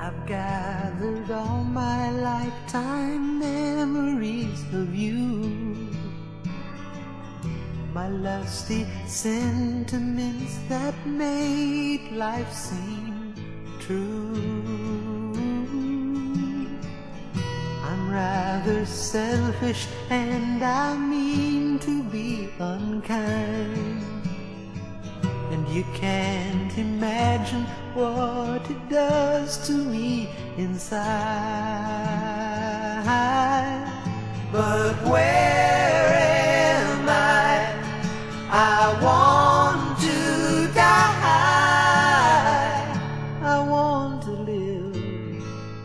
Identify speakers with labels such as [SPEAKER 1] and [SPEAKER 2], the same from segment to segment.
[SPEAKER 1] I've gathered all my lifetime memories of you, my lusty sentiments that made life seem true. I'm rather selfish and I mean to be unkind, and you can't imagine what it does to me inside. But where am I? I want to die. I want to live.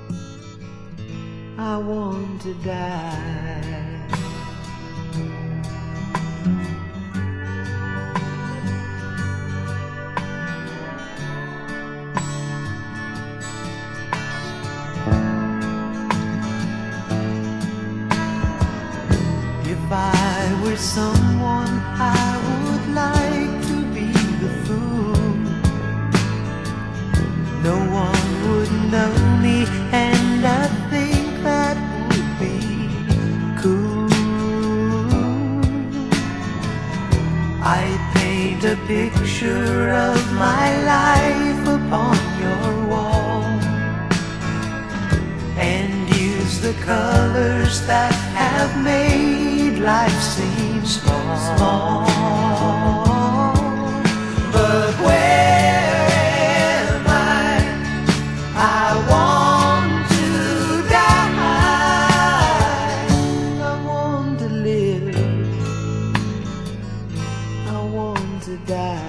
[SPEAKER 1] I want to die. If I were someone, I would like to be the fool. No one would know me, and I think that would be cool. I'd paint a picture of my life upon your wall, and use the colors that have made life seem small. But where am I? I want to die. I want to live. I want to die.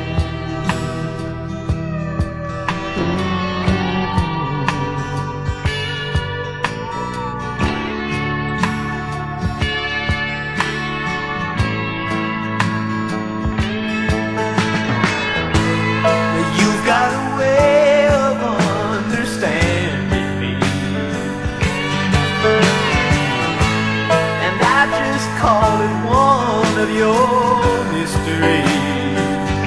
[SPEAKER 1] Call it one of your mysteries,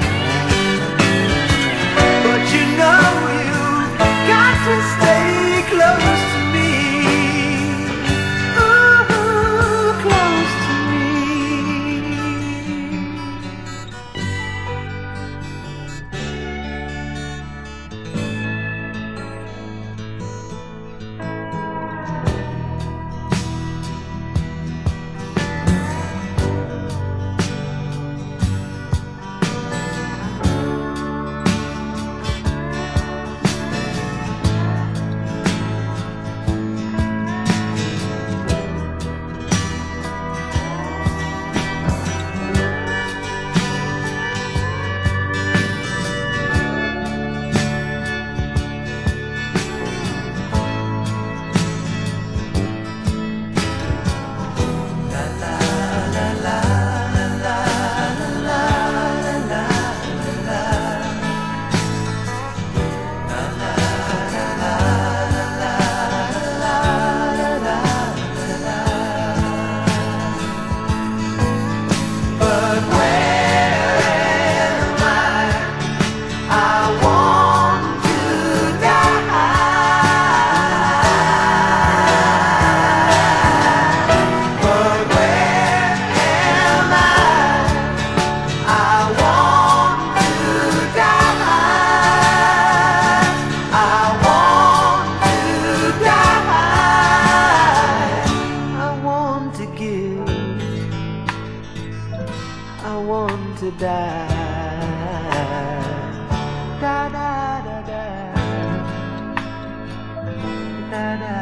[SPEAKER 1] but you know you've got to stay close to me. Ooh, close to me. I want to die. Da da da da. Da da.